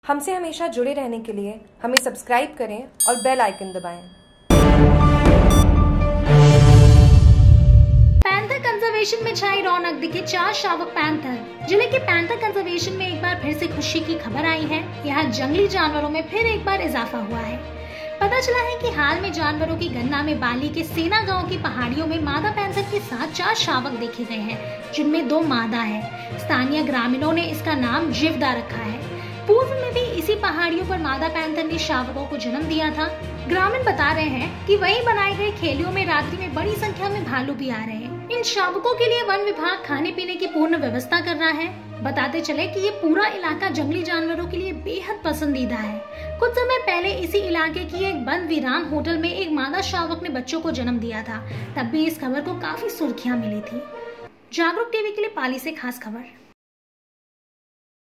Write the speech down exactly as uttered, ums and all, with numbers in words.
हमसे हमेशा जुड़े रहने के लिए हमें सब्सक्राइब करें और बेल आइकन दबाएं। पैंथर कंजर्वेशन में छाई रौनक, दिखे चार शावक पैंथर। जिले के पैंथर कंजर्वेशन में एक बार फिर से खुशी की खबर आई है। यहाँ जंगली जानवरों में फिर एक बार इजाफा हुआ है। पता चला है कि हाल में जानवरों की गणना में बाली के सेना गांव की पहाड़ियों में मादा पैंथर के साथ चार शावक देखे गए हैं, जिनमें दो मादा है। स्थानीय ग्रामीणों ने इसका नाम जिवदा रखा है। पूर्व में भी इसी पहाड़ियों पर मादा पैंथर ने शावकों को जन्म दिया था। ग्रामीण बता रहे हैं कि वहीं बनाए गए खेलियों में रात्रि में बड़ी संख्या में भालू भी आ रहे हैं। इन शावकों के लिए वन विभाग खाने पीने की पूर्ण व्यवस्था कर रहा है। बताते चले कि ये पूरा इलाका जंगली जानवरों के लिए बेहद पसंदीदा है। कुछ समय पहले इसी इलाके की एक बंद वीरान होटल में एक मादा शावक ने बच्चों को जन्म दिया था। तब भी इस खबर को काफी सुर्खियां मिली थी। जागरूक टीवी के लिए पाली से खास खबर।